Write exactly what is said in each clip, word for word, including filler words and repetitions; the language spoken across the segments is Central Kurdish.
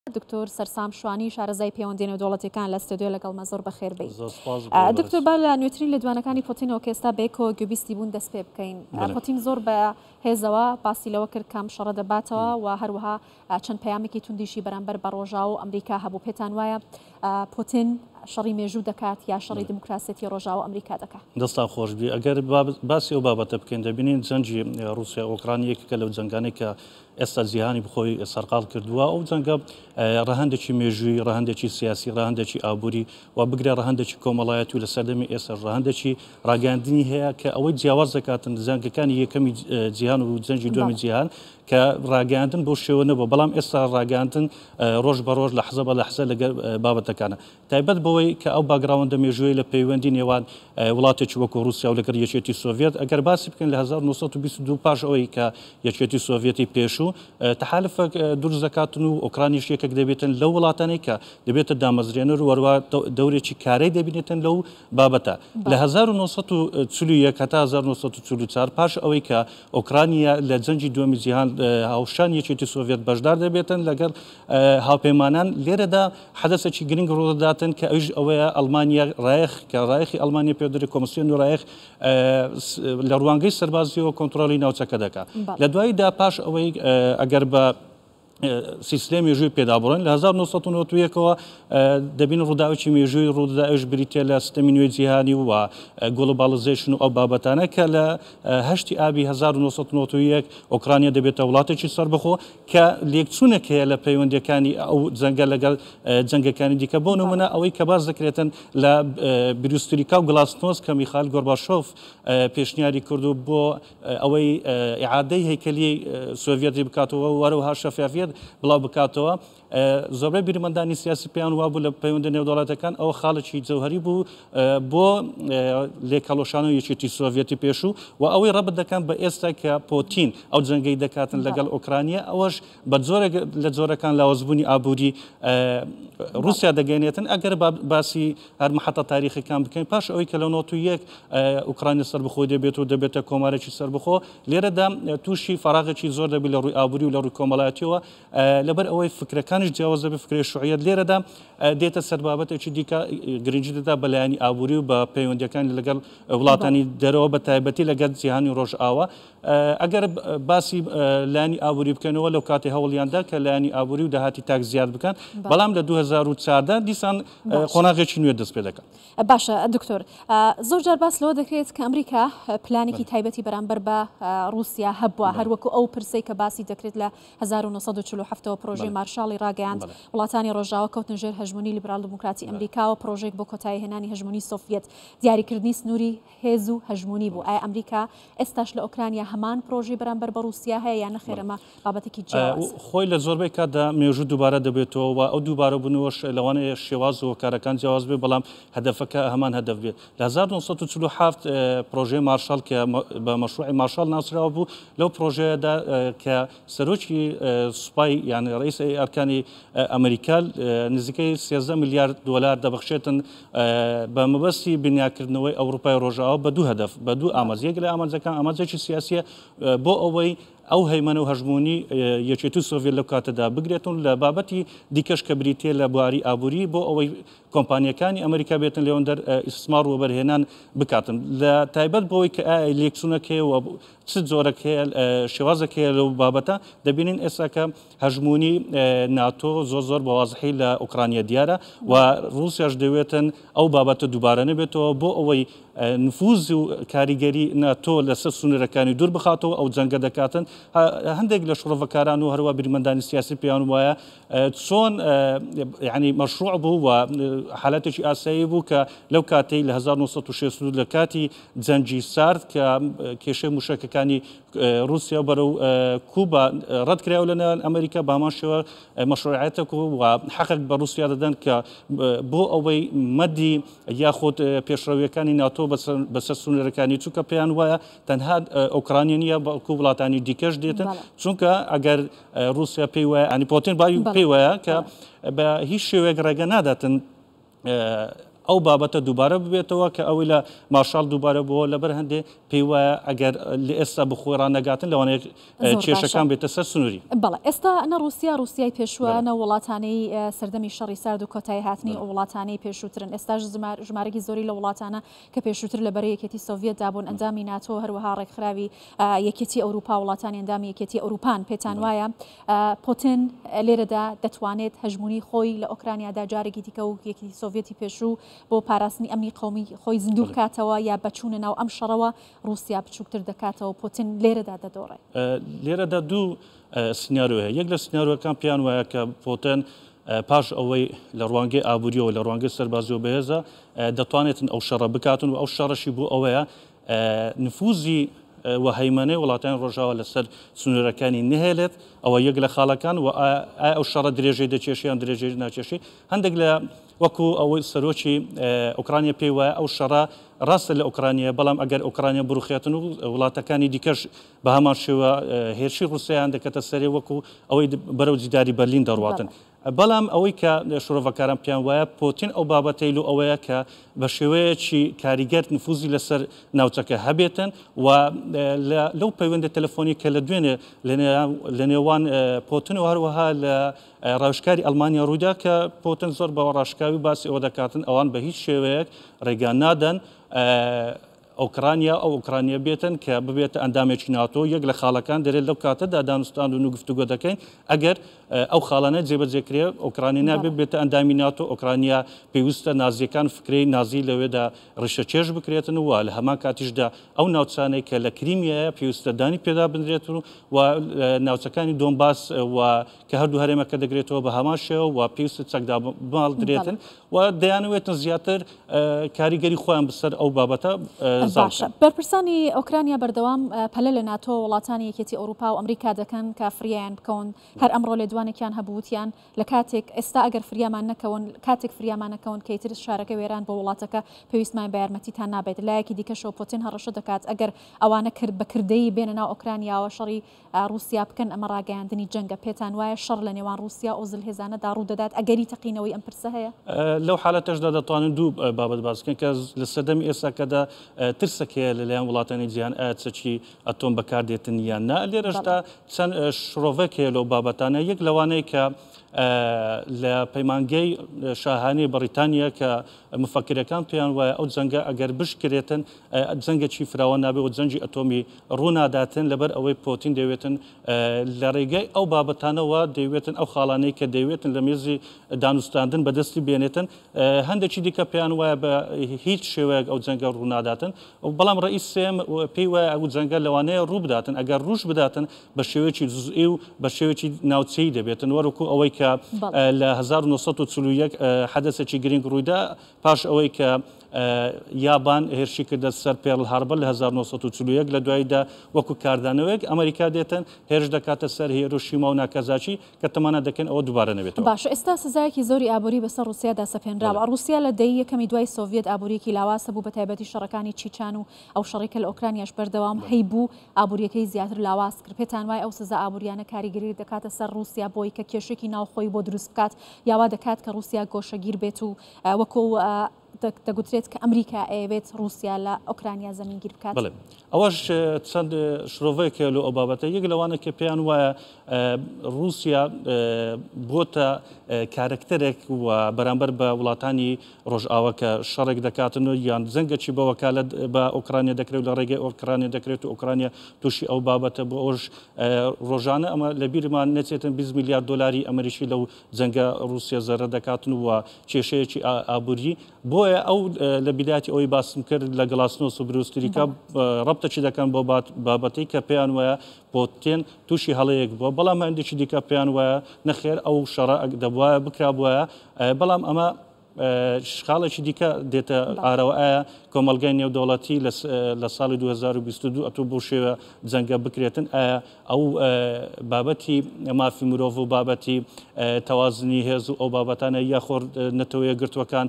دکتۆر سەرسام شوانی شارەزای پەیوەندی نێودەوڵەتیەکان لە ستودیۆ لەگەڵمە زۆر بەخێر بێت. دکتۆر با لە نوێترین لە دوانەکانی پۆتینەوە کە ئێستا بێکەوە گوێبیستی بوون دەست پێ بکەین. پۆتین زۆر بە هێزەوە باسی لەوە کرد کام شەڕە دەباتەوە و هەروەها چەند پەیامێکی توندیشی بەرامبەر بە ڕۆژاو و ئەمریکا هەبوو. پێتان وایە پۆتین شەڕی مێژوو دەکات یا شەڕی دموکراسێتی ڕۆژاوە ئەمریکا دەکات؟ دەستا خۆشبی ئەگەر باسی ئەو بابەتە بکەین دەبینین جەنگی رووسیا ئۆکرانیەکە لەو جەنگانێک کە ئێستا جیهانی بخۆی سەرقاڵ کردووە ئەو جەنگە ڕەهەندێکی مێژووی ڕەهەندێکی سیاسی ڕەهەندێکی ئابووری و بگرێ ڕەهەندێکی کۆمەڵایەتی و لە سەردەمی ئێستا ڕەهەندێکی ڕاگەاندنی هەیە کە ئەوەی جیاواز دەکاتن جەنگەکانی یەکەمی جیهان و جەنگی دووەمی جیهان کە ڕاگەاندن بۆ شێوە نەبووە بەڵام ئێستا ڕاگەاندن ڕۆژ بە ڕۆژ لە حەزە بە لە حەزە لەگەر بابەتەکانە تایبەت بەوەی کە ئەو باگراوەندە مێژووی لە پەیوەندی نێوان وڵاتێکی وەکو رووسیا و لەگەر یەکێتی سۆڤێت ئەگەر باسی بکەین لە هەزار و نۆسەد و بیست و دوو پاش ئەوەی کە یەکێتی سۆڤێتی پێشوو تەحالفە دروست دەکاتن و ئۆکرانیش یەکێک دەبێتن لەو وڵاتانەی کە دەبێتە دامەزرێنەر و وەروە دەورێکی کارەی دەبینێتن لەو بابەتە لە هەزار و نۆسەد و چل و یەک هەتا هەزار و نۆسەد و چل و چوار پاش ئەوەی کە ئۆکرانیا لە جەنگی دووەمی جیهان هاوشان یەکێتی سۆڤێت بەشدار دەبێتن لەگەڵ هاوپەیمانان لێرەدا حەدەسێکی گرنگ ڕوودەداتن کە ئەویش ئەوەیە ئەڵمانیا ڕایەخ کە ڕایەخی ئەڵمانیا پێدرێت کۆمسیۆن و ڕایەخ لە ڕوانگەی سەربازیەوە کۆنتترۆلی ناوچەکە دەکات لە دواییدا پاش ئەوەی ئەگەر بە سیستەمی مێژووی پێدابڕن لە هەزار و نۆسەد و نۆڤ و یەکەوە دەبین ڕووداوێکی مێژووی ڕوودا ئەوش بریتە لە سیستەمی نوێی جیهانی و گلۆباڵایزیشن و ئەو بابەتانە کە لە هەشتی ئابی هەزار و نۆسەد و نۆڤ و یەک ئۆکرانیا دەبێتە وڵاتێکی سەربەخۆ کە لێکچوونێک هەیە لە پەیوەندیەکانی ئەو جەنگە لەگەڵ جەنگەکانی دیکە بۆ نمونە ئەوەی کە باز دەکرێتن لە بروستریکا و گلاسنۆس کە میخائیل گۆرباچۆف پێشنیاری کردو بۆ ئەوەی ئیعادەی هەیکەلی سۆڤێتی بکاتەوە وەرەوها شەفافیت بڵاو بکاتەوە زۆربەی بیرمەندانی سیاسی پێیان وابوو لە پەیوەندی نێودەوڵەتەکان ئەوە خاڵێکی جەوهەری بوو بۆ لێکەڵۆشانەوە یەکێتی سۆڤێتی پێشوو و ئەوەی ڕەبت دەکەن بە ئێستا کە پۆتین ئەو جەنگەی دەکاتن لەگەڵ ئۆکرانیا ئەوەش بە جۆرێک لە جۆرەکان لاوەزبوونی ئابووری رووسیا دەگەێنێتن ئەگەر باسی هەر محەتە تاریخەکان بکەین پاش ئەوەی کە لە نۆ و یەک ئوکرانی سەربەخۆی دەبێت و دەبێتە کۆمارێکی سەربەخۆ لێرەدا تووشی فەراغێکی زۆر دەبێت لە ڕووی ئابووری و لە ڕووی کۆمەڵایەتیەوە لەبەر ئەوەی فکرەکانیش جیاواز دەبێت فکری شوعیەت لێرەدا دێتە سەر بابەتێکی دیکە گرنگی دەدا بەلایانی ئابووری و بە پەیوەندیەکانی لەگەڵ وڵاتانی دەرەوە بە تایبەتی لەگەڵ جیهانی ڕۆژئاوا ئەگەر باسی لایانی ئابووری بکەنەوە لەو کاتی هەوڵیاندا کە لایانی ئابووری و داهاتی تاک زیاد بکەن بەڵام لە دوو هەزار و چواردە دیسان قۆناغێکی نوێ دەست پێ دەکەن. باشە دکتۆر زۆر جار باس لەوە دەکرێت کە ئەمریکا پلانێکی تایبەتی بەرامبەر بە رووسیا هەبووە هەروەکو ئەو پرسەی کە باسی دەکرێت لە هەزار و نۆسەد و چل و هەفتەوە پرۆژەی مارشاڵی ڕاگەیاند وڵاتانی ڕۆژاوە کەوتن ژێر هەژمونی لیبرال دموکراتی ئەمریکا و پرۆژێک بۆ کۆتایی هێنانی هەژمونی سۆڤێت دیاریکردنی سنووری هێز و هەژمونی بوو. ئایا ئەمریکا ئێستاش لە ئۆکرانیا هەمان پرۆژەی بەرامبەر بە رووسیا هەیە یان نەخێرەمە بابەتێکی جیاواز؟ خۆی لە زۆربەی کاتدا مێژوو دووبارە دەبێتەوە و ئەو دووبارە بوونەوەش لەوانەیە شێواز و کارەکان جیاواز بێت بەڵام هەدەفەکە هەمان هەدەف بێت. لە هەزار و نۆسەد و چل و هەفت پرۆژەی مارشال کە بە مەشروعی مارشال ناسراوە بوو لەو پرۆژەیەدا کە سەرۆکی سوپای یان ڕئیس ئەرکانی ئەمریکا نزیکەی سێزدە میلیارد دۆلار دەبەخشێتن بە مەبەستی بنیاکردنەوەی ئەوروپای ڕۆژاوە بە دوو هەدەف بە دوو ئاماژ یەک لە ئامانجەکان ئاماجێکی سیاسیە بۆ ئەوەی ئەو هەیمەنە و هەژمونی یەکێتی سۆڤێت لەو کاتەدا بگرێتون لە بابەتی دیکەش کە بریتێ لە بواری ئابووری بۆ ئەوەی کۆمپانیەکانی ئەمریکا بێتن لەوەندەر ئیسمار و بەرهێنان بکاتن لە تایبەت بۆەوەی کە ئایا لێکچوونەکەی و چ جۆرەك هەیە شێوازێک هەیە لەو بابەتە دەبینین ئێستاکە هەژمونی ناتۆ زۆر زۆر بەوازحی لە ئۆکرانیا دیارە و رووسیاش دەوێتن ئەو بابەتە دووبارە نەبێتەوە بۆ ئەوەی نفوز و کاریگەری ناتۆ لەسەر سونوورەکانی دوور بخاتەوە ئەو جەنگە دەکاتن هەندێک لە شڕۆڤەکاران و هەروە بیرمەندانی سیاسی پێیان وایە چۆن یعنی مەشروع بوو و حالەتێکی ئاسایی بوو کە لەو کاتەی لە هەزار و نۆسەد و شەست لە کاتی جەنگی سارد کە کێشەی موشەکەکانی رووسیا بەرەو کوبا ڕەتکراوە لەنێوان ئەمریکا بە هەمان شێوە مەشروعەتێک و حەقێک بە رووسیا دەدەن کە بۆ ئەوەی مەدی یاخود پێشڕەویەکانی ناتۆ بەسەر سونوورەکانی چونکە پێیان وایە تەنها ئۆکرانیا نیە بەڵکو وڵاتانی دیکەش دێتن چونکە ئەگەر رووسیا پێی وایە ئەنی پۆتین باوی پێی وایە کە بە هیچ شێوەیەک ڕێگە ناداتن ئەو بابەتە دووبارە ببێتەوە کە ئەوی لە مارشال دووبارە بووە لەبەر هەندێ پێی وایە ئەگەر لە ئێستا بخۆران نەگاتن لەوانەیە کێشەکان بێتە سەر سنووری. بەڵێ ئێستا نە رووسیا رووسیای پێشوە نە وڵاتانەی سەردەمی شەڕی سارد و کۆتایی هاتنی ئەو وڵاتانەی پێشووترن. ئێستاش ژمارەی زۆری لە وڵاتانە کە پێشووتر لە بەرە یەکێتی سۆڤیەت دابوون ئەندامی ناتۆ هەروەها ڕێکخراوی یەکێتی ئەوروپا وڵاتانی ئەندامی یەکێتی ئەوروپان پێتان وایە پۆتن لێرەدا دەتوانێت هەژمونی خۆی لە ئۆکرانیادا جارێکی دیکە و یەکێتی سۆڤیەتی پێشوو بۆ پاراستنی ئەمنی قومی خۆی زیندوو بکاتەوە یا بەچوونە ناو ئەم شەڕەوە رووسیا بچووکتر دەکاتەوە پۆتن لێرەدا دەدۆڕێ. لێرەدا دوو سنیارۆیە یەک لە سنیارۆەکان پیان وایە کە پۆتن پاش ئەوەی لە ڕوانگەی ئابوووریەوە لە ڕوانگەی سەربازیەوە بەهێزە دەتوانێتن ئەو شەڕە بکاتن و ئەو شەڕەشی بۆ ئەوەیە نفوزی و هەیمانەی وڵاتانی ڕۆژاوە لەسەر سنوورەکانی نهێلێت ئەوە یەک لە خاڵەکان و ئەو شەڕە درێژەی دەچێشیان درێژەی ناچێشی هەندێک لە وەکو ئەوەی سەرۆکی ئۆکرانیا پێی وایە ئەو شەڕە ڕاستە لە ئۆکرانیا بەڵام ئەگەر ئۆکرانیا بڕوخێتن و وڵاتەکانی دیکەش بە هەمان شێوە هێرشی رووسیایان دەکەتە سەرێ وەکو ئەوەی بەرەو جیداری بەرلین دەڕواتن. بەڵام ئەوەی کە شۆڕڤەکاران پیان وایە پۆتین ئەو بابەتەی و ئەوەیە کە بە شێوەیەکی کاریگەر نفوزی لەسەر ناوچەکە هەبێتن و لەو پەیوەندە تەلەفۆنی کە لە دوێنێ لە نێوان پۆتن و هەروەها لە ڕاوشکاری ئەلمانیا ڕوویدا کە پۆتن زۆر بە ڕاشکاوی باسی ئەوە دەکاتن ئەوان بە هیچ شێوەیەک ڕێگان نادەن ئۆکرانیا ئەو ئۆکرانیا بێتن کە ببێتە ئەندامێکی ناتۆ یەک لە خاڵەکان دەرێت لەو کاتەدا دانوستان و گفتوگۆ دەکەین ئەگەر ئەو خاڵانە جێبەجێکرێ ئۆکرانی نابێت بێتە ئەندامی ناتۆ ئۆکرانیا پێویستە نازیەکان فکرەی نازی لەوێدا ڕشە چێژ بکرێتن و لە هەمان کاتیشدا ئەو ناوچانەی کە لە کریمیایە پێویستە دانی پێدا بنرێتن و ناوچەکانی دۆنباس و کە هەردوو هەرێمەکە دەگرێتەوە بە هەمان شێوە و پێویستە چەکدا ماڵ درێتن و دەیانوێتن زیاتر کاریگەری خۆیان بەسەر ئەو بابەتە. باشە بەرپرسانی ئۆکرانیا بەردەوام پەلە لە ناتۆ وڵاتانی یەکێتی ئەوروپا و ئەمریکا دەکەن کە فریایان بکەون هەر ئەمڕۆ لێدوانێکیان هەبووتیان لە کاتێک ئێستا ئەگەر فریامان نەکەون کاتێک فریامان نەکەون کە ئیتر شارەکە وێران بۆ وڵاتەکە پێویستمان بە یارمەتیتان نابێت لایەکی دیکەشەوە پۆتین هەڕەشە دەکات ئەگەر ئەوانە کرد بەکردەی بێنە ناو ئۆکرانیاوە شەڕی رووسیا بکەن ئەمە ڕاگەیاندنی جەنگە پێتان وایە شەڕ لە نێوان رووسیا ئۆزل هێزانەدا ڕوو دەدات ئەگەری تەقینەوەی ئەم پرسە هەیە لەو حالەتەشدا دەتوانن دوو بابەت باسکەن کە لە سەردەمی ئێستاکەدا ترسەکەیە لەلایەن وڵاتانی جیهان ئایا چەکی ئەتۆم بەکاردێتن یان نا لێرەشدا چەند شڕۆڤەکێ لەو بابەتانە یەک لەوانەیە کە لە پەیمانگەی شاهانەی بەریتانیا کە مفەکرەکان پێیان وایە ئەو جەنگە ئەگەر بشکرێتن جەنگێکی فراوە نابێت و جەنگی ئەتۆمی ڕووناداتن لەبەر ئەوەی پۆتین دەوێتن لە ڕێگەی ئەو بابەتانەوە دەوێتن ئەو خاڵانەی کە دەوێتن لە مێزی دانوستاندن بەدەستی بێنێتن هەندێکی دیکە پێیان وایە بە هیچ شێوەیەک ئەو جەنگە ڕووناداتن بەڵام ڕئیس سێم پێی وایە ئەو جەنگە لەوانەیە ڕوو بداتن ئەگەر ڕوش بداتن بە شێوەیەکی جزئی و بە شێوەیەکی ناوچەی دەبێتن وەرەکو ئەوەی کە لە هەزار و نۆسەد و چل و یەک حەدەسێکی گرنگ ڕوویدا پاش ئەوەی کە یابان هێرشی کردە سەر پێرل هاربەر لە هەزار و نۆسەد و چل و یەک لە دواییدا وەکو کاردانەوەیەک ئەمریکا دێتن هێرش دەکاتە سەر هیرۆشیما و ناکازاکی کە تەمانە دەکەن ئەوە دووبارە نەبێتەوە. باشە ئێستا سزایەکی زۆری ئابووری بەسەر رووسیادا سەپێنراوە. رووسیا لە دەی یەکەمی دوای سۆڤیەت ئابووریەکی لاواسە بوو بە تایبەتی شەڕەکانی چیچان و ئەو شەڕێکە لە ئۆکرانیاش بەردەوام هەیبوو ئابووریەکەی زیاتر لاواز کرد. پێتان وایە ئەو سزا ئابووریانە کاریگەری دەکاتە سەر رووسیا بۆی کە کێشێکی ناوخۆی بۆ دروست بکات یاوا دەکات کە رووسیا گۆشەگیر بێت و وەکو دەگوترێت کە ئەمریکا ئەوێت رووسیا لە ئۆکرانیا زەمینگیر بکات. ئەوەش چەند شرۆڤەیەکە لە ئەو بابەتە یەک لەوانە کە پێیان وایە رووسیا بۆتە کارکتەرێک و بەرامبەر بە وڵاتانی ڕۆژئاوە کە شەڕێک دەکاتن و یان زەنگەکی بە وەکالەت بە ئۆکرانیا دەکرێت لە ڕێگەی ئۆکرانیا دەکرێت و ئۆکرانیا تووشی ئەو بابەتە بۆ ئەوش ڕۆژانە ئەمە لە بیرمان نەچێتن بیست میلیارد دۆلاری ئەمریکی لەو جەنگە رووسیا زەرە دەکاتن و کێشەیەکی ئابووری بۆیە ئەو لە بیداتی ئەوەی باسم کرد لە گڵاسنۆس و بروستریکا ڕەبتەچی دەکەن بۆ بابەتی کە پێیان وایە پۆتین تووشی هەڵەیەک بووە بەڵام هەندێکی دیکە پێیان وایە نەخێر ئەو شەڕە دەبواە بکرا بووە بەڵام ئەمە شخاڵێکی دیکە دێتە ئارەوە ئایا کۆمەلگای نێودەوڵەتی لە ساڵی دو هەزار و بیست و دوو ئەتوو بۆ شێوە جەنگە بکرێتن ئایا ئەو بابەتی مافی مرۆڤ و بابەتی تەوازنی هێز و ئەو بابەتانە یاخۆر نەتەوەیە گرتوەکان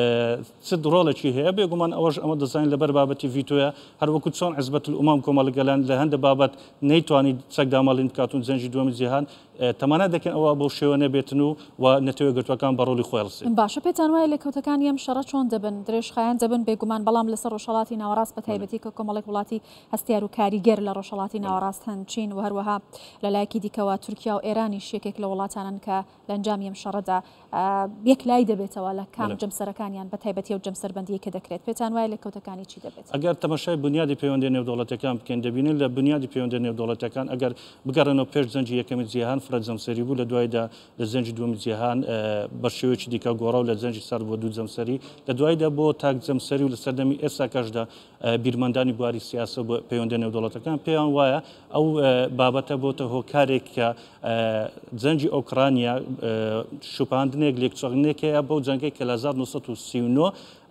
چ ڕۆڵێکی هەیە بێگومان ئەوەش ئەمە دەزانین لەبەر بابەتی ڤیتۆیە هەروەکو چۆن حیزبەت الئومام کۆمەڵگەلان لە هەندە بابەت نەیتوانی چەک دامەڵین بکاتون جەنگی دووەمی جیهان تەمانە دەکەن ئەوە بۆ شێوەنە بێتن و و نەتەوە گرتوەکان بە ڕۆڵی خۆی ڕسێ. باشە پێتان وایە لە کەوتەکانی ئەم شەڕە چۆن دەبن درێژخایان دەبن بێگومان بەڵام لەسەر ڕۆژهەڵاتی ناوەڕاست بە تایبەتی کە کۆمەڵێک وڵاتی هەستیار و کاریگەر لە ڕۆژهەڵاتی ناوەڕاست هەن چین و هەروەها لەلایەکی دیکەوە تورکیا و ئێرانیش یەکێک لە وڵاتانن کە لە ئەنجامی ئەم شەڕەدا یەک لای دەبێتەوە لە کام جەمسەرەکانیان بە تایبەتی و جەمسەربەندی کە دەکرێت پێتان وایە لە کەوتەکانی چی دەبێت؟ ئەگەر تەماشای بنیادی پەیوەندی نێودوڵەتەکان بکەین دەبینین لە بنیادی پەیوەندی نێودوڵەتەکان ئەگەر بگەڕێنەوە پێش زەنجی یەکەمی جیهان فرە جەمسەری بوو لە دوایدا لە زەنجی دووەمی جیهان بە شێوەیەکی دیکە گۆڕا و لە زەنجی سەر بۆ دوو جەمسەری لە دوایدا بۆ تاک جەمسەری و لە سەردەمی ئێستا کەشدا بیرمەندانی بواری سیاسە بۆ پەیوەندی نێودوڵەتەکان پێیان وایە ئەو بابەتە بۆتە هۆکارێک کە جەنجی ئۆکرانیا شوپاندنێک لێکچەڵنێکەیە بەو جەنگەی کە لە هەزار و نۆ سەد و سی و نۆ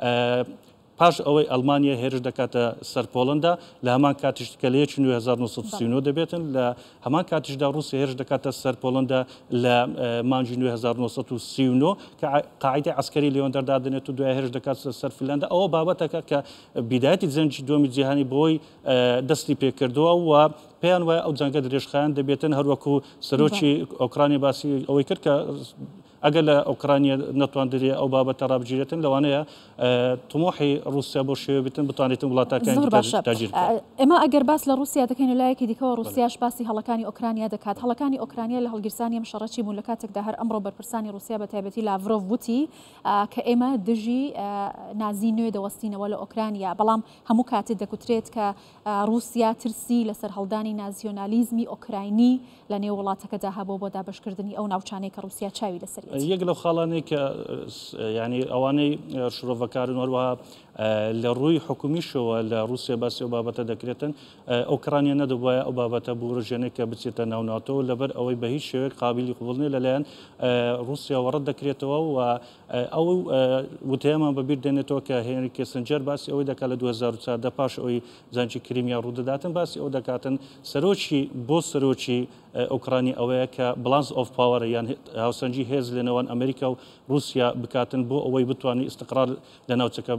پاش ئەوەی ئەڵمانیا هێرش دەکاتە سەر پۆڵندا لە هەمان کاتیش کە لە یەکی نوێ هەزار و نۆ سەد و سی و نۆ دەبێتن لە هەمان کاتیشدا رووسیا هێرش دەکاتە سەر پۆڵندا لە مانجی نوێ هەزار و نۆ سەد و سی و نۆ کە قاعدەی عسکەری لێوان دەردادنێت و دوای هێرش دەکات سەر فینلاندا ئەوە بابەتەکە کە بیدایەتی جەنجی دووەمی جیهانی بۆی دەستی پێکردووە و پێیان وایە ئەو جەنگە درێژخایان دەبێتن هەروەکو سەرۆکی ئۆکرانی باسی ئەوەی کرد کە ئەگەر لە ئۆکرانیا نەتواندرێ ئەو بابەتە ڕابگیرێتن لەوانەیە تمۆحی رووسیا بۆ شێوە بێتن بتوانێتن وڵاتەکان تاجیر ئێمە ئەگەر باس لە رووسیا دەکەین لایەکی دیکەوە رووسیاش باسی هەڵەکانی ئۆکرانیا دەکات هەڵەکانی ئۆکرانیا لە هەڵگیرسانی ئەم شەڕەی بوون لە کاتێکدا هەر ئەمڕۆ بەرپرسانی رووسیا بە تایبەتی لاڤرۆڤ وتی کە ئێمە دژی نازی نوێ دەوەستینەوە لە ئۆکرانیا بەڵام هەموو کاتێک دەکوترێت کە رووسیا ترسی لەسەر هەڵدانی نازیۆنالیزمی ئۆکراینی لە نێو وڵاتەکەدا هەبوو بۆ دابشکردنی ئەو ناوچانەی کە رووسیا چاوی لەسەر یەک لەو خاڵانەی کە ینی ئەوانەی شرۆڤەکارن وەروەها لە ڕووی حکومیشەوە لە رووسیا باسی و بابەتە دەکرێتن ئۆکرانیا نەدەبواە ئەو بابەتە بوو ڕژێنێک کە بچێتە ناوناتەوە لەبەر ئەوەی بە هیچ شێوەیە قابلی قوڵنی لەلایەن رووسیا وەڕەت دەکرێتەوە و ئەو وتەیەمان بەبیر دێنێتەوە کە هێنری کێسنجەر باسی ئەوەی دەکات لە دوو هەزار و چواردە پاش ئەوەی زانجی کریمیا ڕوودەداتن باسی ئەو دەکاتن سەرۆکی بۆ سەرۆکی ئۆکرانی ئەوەیە کە بلانس ئۆف پاوەرە یان هاوسەنجی هێز لە نێوان ئەمریکا و رووسیا بکاتن بۆ ئەوەی بتوانانی استقرار لە ناوچەکە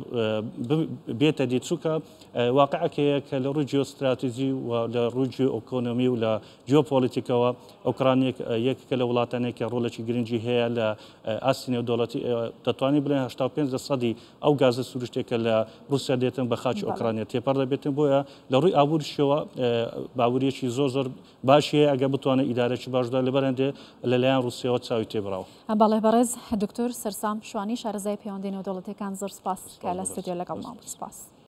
بێتە دیچووکە واقعەکەیە کە لە ڕووی جیۆستراتیژی و لە ڕووی جیۆئۆکۆنۆمی و لە جیۆپۆلیتیکەوە ئۆکرانیەک یەکێکە لە وڵاتانێکە ڕۆڵێکی گرنگی هەیە لە ئاسی نێودوڵەتی دەتوانین بڵێن هەشتا و پێنج سەدی ئەو گازە سروشتێکە لە رووسیا دێتن بە خاچی ئۆکرانیا تێپەر دەبێتن بۆیە لە ڕووی ئابووریشەوە باوریەکی زۆر زۆر باشی هەیە ئەگە بتوانێت ئیدارەی باشدا لەبەرەندێ لەلایەن رووسیاوە چاوی تێبراوە. بەڵێ بەڕێز دکتۆر سەرسام شوانی شارەزای پەیوەندی نێودوڵەتیەکان زۆر سپاس کە لە ستودیۆ لەگەڵ ماوە سپاس.